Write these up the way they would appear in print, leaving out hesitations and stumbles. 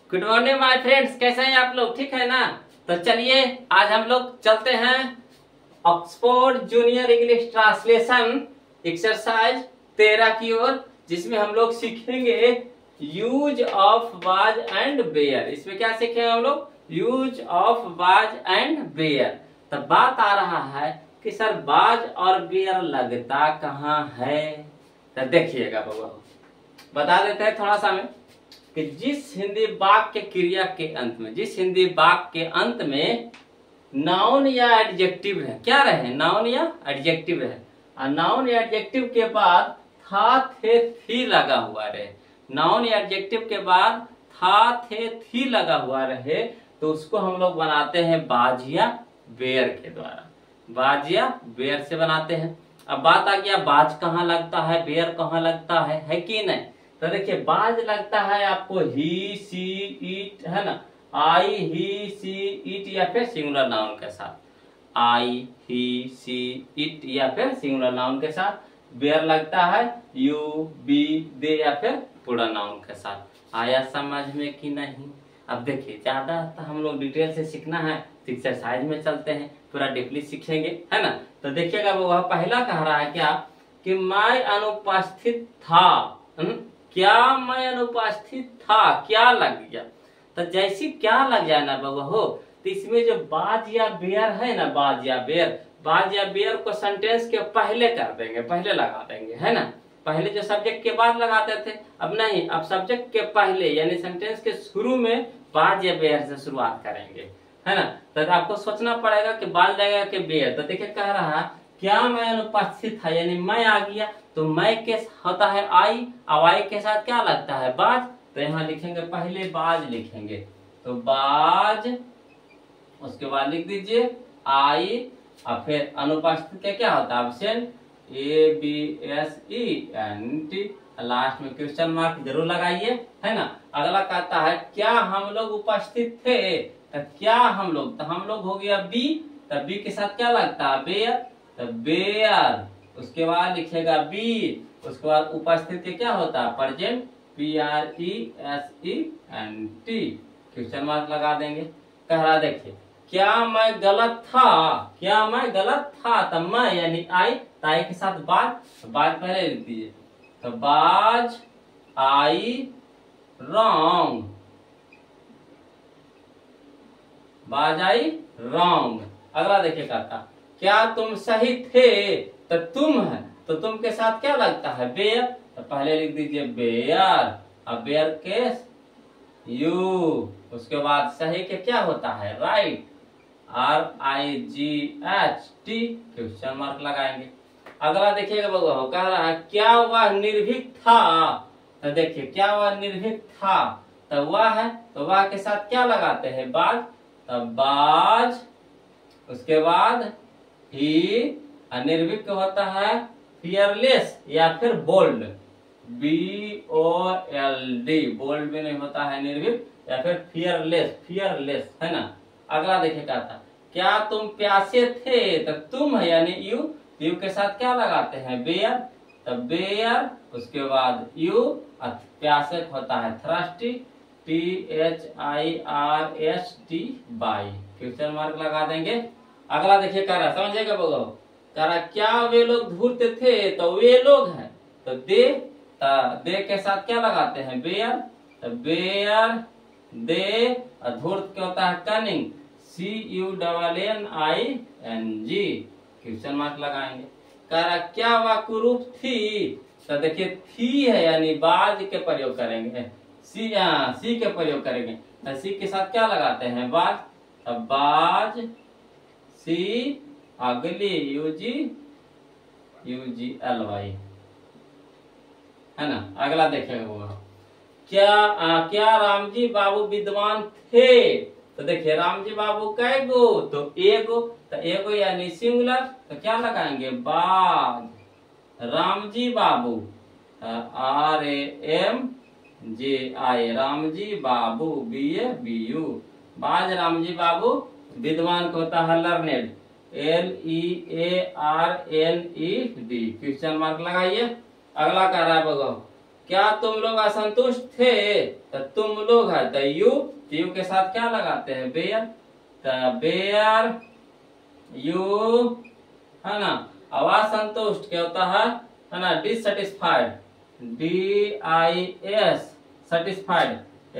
Good morning my friends, कैसे हैं आप लोग? ठीक है ना? तो चलिए आज हम लोग चलते हैं Oxford junior English translation exercise 13 की ओर, जिसमें हम लोग सीखेंगे use of was and were. इसमें क्या सीखेंगे हम लोग? Use of was and were. तब बात आ रहा है कि सर वाज और वेयर लगता कहाँ है? तो देखिएगा बाबा, बता देते हैं थोड़ा सा में कि जिस हिंदी वाक्य क्रिया के अंत में, जिस हिंदी वाक्य के अंत में नाउन या एडजेक्टिव है, क्या रहे? नाउन या एडजेक्टिव रहे, और नाउन या एडजेक्टिव के बाद था थे थी लगा हुआ रहे, नाउन या एडजेक्टिव के बाद था थे थी लगा हुआ रहे, तो उसको हम लोग बनाते हैं वाज या वेयर के द्वारा। वाज या वेयर से बनाते हैं। अब बात आ गया वाज कहाँ लगता है, वेयर कहाँ लगता है कि नहीं? तो देखिए वाज लगता है आपको ही, सी, इट, है ना, आई, ही, सी, इट या फिर सिंगुलर नाउन के साथ, आई, ही, सी, इट या फिर सिंगुलर नाउन के साथ। वेयर लगता है यू, बी, दे या फिर पूरा नाउन के साथ। आया समझ में कि नहीं? अब देखिए ज्यादा हम लोग डिटेल से सीखना है तो एक्सरसाइज में चलते हैं, पूरा डीपली सीखेंगे, है ना। तो देखिएगा वह पहला कह रहा है क्या कि मैं अनुपस्थित था। क्या मैं अनुपस्थित था, क्या लग गया? तो जैसी क्या लग जाए ना बाबा हो, तो इसमें जो वाज या वेयर है ना, वाज या वेयर, वाज या वेयर को सेंटेंस के पहले कर देंगे, पहले लगा देंगे, है ना। पहले जो सब्जेक्ट के बाद लगाते थे, अब नहीं, अब सब्जेक्ट के पहले यानी सेंटेंस के शुरू में वाज या वेयर से शुरुआत करेंगे, है ना। तो आपको सोचना पड़ेगा कि वाज लगेगा कि वेयर। तो देखिए कह रहा है क्या मैं अनुपस्थित था, यानी मैं आ गया, तो मैं के होता है आई, अब आई के साथ क्या लगता है? बाज। तो यहाँ लिखेंगे पहले बाज लिखेंगे, तो बाज, उसके बाद लिख दीजिए आई, और फिर अनुपस्थित के क्या होता है? Absent, A B S E N T, last में क्वेश्चन मार्क जरूर लगाइए, है ना। अगला कहता है क्या हम लोग उपस्थित थे, तो क्या हम लोग, तो हम लोग हो गया बी, तो बी के साथ क्या लगता है? बेयर, तो बेयर, उसके बाद लिखेगा बी, उसके बाद उपस्थिति क्या होता है? Present, P R E S E N T, question mark लगा देंगे। कह रहा देखिए क्या मैं गलत था, क्या मैं गलत था, तो मैं यानी आई, ताई के साथ बाज, बाज पहले लिख दीजिए, तो बाज आई रॉन्ग, बाज आई रॉन्ग। अगला देखिए कहता क्या तुम सही थे, तो तुम है, तो तुम के साथ क्या लगता है? बेयर, तो पहले लिख दीजिए बेयर, अब बेयर के यू, उसके बाद सही के क्या होता है? Right, R I G H T, question mark लगाएंगे। अगला देखिएगा बाबू, कह रहा है क्या वह निर्भीक था, तो देखिए क्या वह निर्भीक था, तो वह है, तो वह के साथ क्या लगाते हैं? बाज, तो बाज, उसके बाद ही, निर्भीक होता है फियरलेस या फिर bold, B O L D, bold भी नहीं होता है निर्भीक, या फिर फियरलेस, फियरलेस, है ना। अगला देखिएगा था क्या तुम प्यासे थे, तो तुम है यानी यू, यू के साथ क्या लगाते हैं? बेयर, तो बेयर, उसके बाद यू, प्यासे होता है thirsty, T H I R S T Y, question mark लगा देंगे। अगला देखिए कह रहा, समझेगा बोलो, कह रहा क्या वे लोग धूर्त थे, तो वे लोग हैं, तो दे के साथ क्या लगाते हैं? बेयर, तो बेयर दे, और धूर्त क्या होता है? Cunning, C U double N I N G, question mark लगाएंगे। कह रहा क्या वह कुरूप थी, तो देखिए थी है यानी बाज के प्रयोग करेंगे, सी के प्रयोग करेंगे, तो सी के साथ क्या लगाते हैं? बाज, तो बाज सी, अगली यूजी, यूजी एल वाई, है ना। अगला देखेंगे वो क्या रामजी बाबू विद्वान थे, तो देखिए रामजी बाबू कै गो, तो एगो, तो एगो यानी सिंगुलर, तो क्या लगाएंगे? Was, Ramji Babu, R A M J I, Ramji Babu, B A B U, was Ramji Babu, विद्वान को होता है learned, L E A R N E D, question mark लगाइए। अगला कह रहा है बगो क्या तुम लोग असंतुष्ट थे? तो तुम लोग है तो यू के साथ क्या लगाते हैं? बेयर। तो बेयर यू, है ना। अब असंतुष्ट क्या होता है ना, dissatisfied, DIS, satisfied,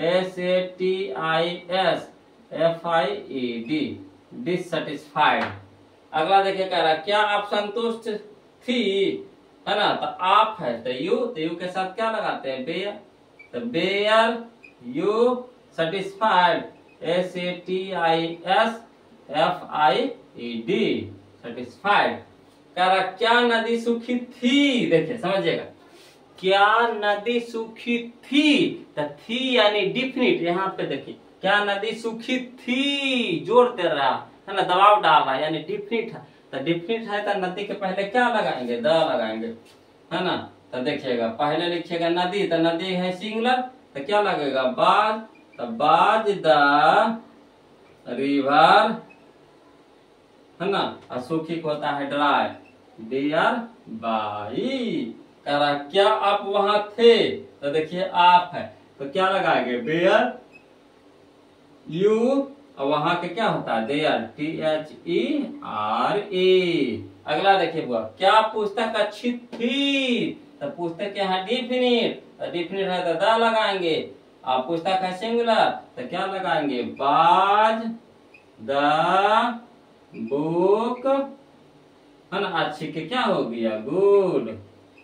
SATISFIED, dissatisfied. अगला देखिए कह रहा क्या आप संतुष्ट थी, है ना। तो आप है तो यू के साथ क्या लगाते हैं? बेयर। तो were you satisfied, SATISFIED, satisfied. कह रहा क्या नदी सूखी थी? देखिए समझिएगा, क्या नदी सूखी थी? तो थी यानी डिफिनिट, यहाँ पे देखिए क्या नदी सूखी थी, जोर दे रहा है ना, दबाव डाल रहा है, यानी डिफिनिट है। तो डिफिनिट है तो नदी के पहले क्या लगाएंगे? द लगाएंगे, है ना। तो देखिएगा पहले लिखिएगा नदी, तो नदी है सिंगुलर, तो क्या लगेगा? बाज। तो बाज द रिवर, है ना। और सूखी को होता है ड्राई, डियर बाई। कह रहा क्या आप वहां थे? तो देखिए आप है तो क्या लगाएंगे? बेयर यू, और वहां के क्या होता है? There, THERE। अगला देखिए बुआ, क्या पुस्तक अच्छी थी? तो पुस्तक क्या है? डिफिनिट, तो डिफिनिट है तो द लगाएंगे। आप पुस्तक है सिंगुलर, तो क्या लगाएंगे? बाज द बुक, है ना। अच्छी के क्या हो गया? गुड।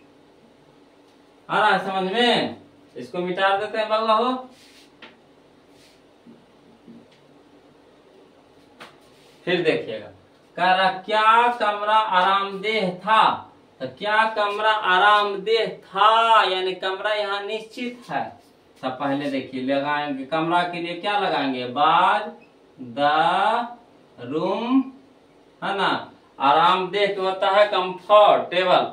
आ रहा है समझ में? इसको मिटा देते हैं बाबा हो। फिर देखिएगा कह रहा क्या कमरा आरामदेह था? तो क्या कमरा आरामदेह था, यानी कमरा यहाँ निश्चित है। तो पहले देखिए लगाएंगे कमरा के लिए क्या लगाएंगे? बाज द रूम, है ना। आरामदेह होता है कंफर्टेबल,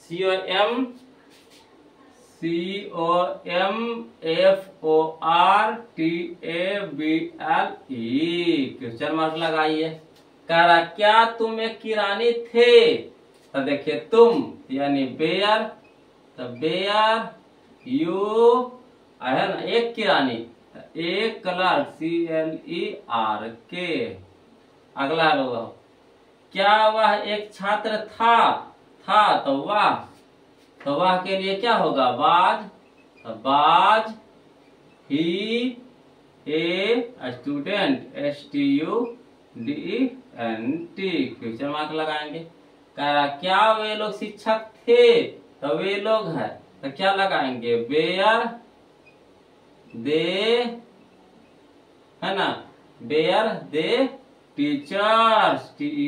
COMFORTABLE, क्वेश्चन मार्क लगाइए। कह रहा क्या तुम एक किरानी थे? तो देखिए तुम यानी बेयर, तो बेयर यू है ना, एक किरानी, एक क्लर्क, CLERK। अगला लो, क्या वह एक छात्र था? तो वह के लिए क्या होगा? बाज, तो बाज ही a student, STUDENT, question mark लगाएंगे। कह रहा क्या वे लोग शिक्षक थे? तो वे लोग है तो क्या लगाएंगे? बेयर दे, है ना। Were they teachers,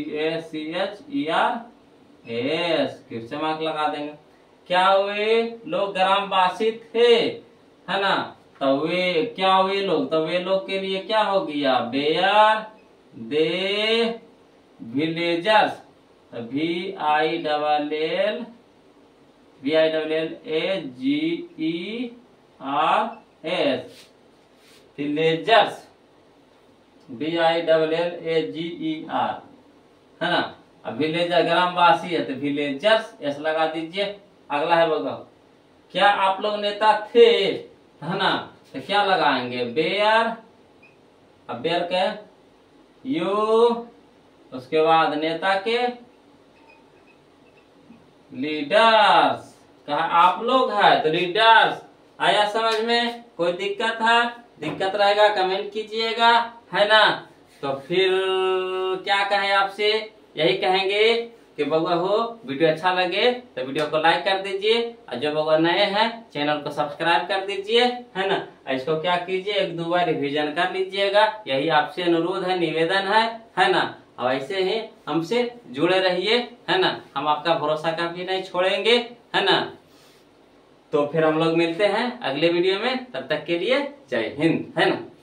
TEACHERS, question mark लगा देंगे। क्या वे लोग ग्रामवासी थे? है ना। तो क्या वे लोग, तो वे लोग के लिए क्या हो गया? Were they villagers, VILLAGERS, villagers, VILLAGER, है ना। अब विलेजर ग्रामवासी है तो विलेजर्स एस लगा दीजिए। अगला है बगा, क्या आप लोग नेता थे? है ना। तो क्या लगाएंगे? बेयर, अब बेयर के यू, उसके बाद नेता के लीडर्स, कहा आप लोग है तो लीडर्स। आया समझ में? कोई दिक्कत है? दिक्कत रहेगा कमेंट कीजिएगा, है ना। तो फिर क्या कहें आपसे? यही कहेंगे कि बउआ हो वीडियो अच्छा लगे तो वीडियो को लाइक कर दीजिए, और जो बउआ नए हैं चैनल को सब्सक्राइब कर दीजिए, है ना। इसको क्या कीजिए, एक दो बार रिविजन कर लीजिएगा, यही आपसे अनुरोध है, निवेदन है ना। और ऐसे ही हमसे जुड़े रहिए, है ना। हम आपका भरोसा कभी नहीं छोड़ेंगे, है ना। तो फिर हम लोग मिलते हैं अगले वीडियो में, तब तक के लिए जय हिंद, है ना।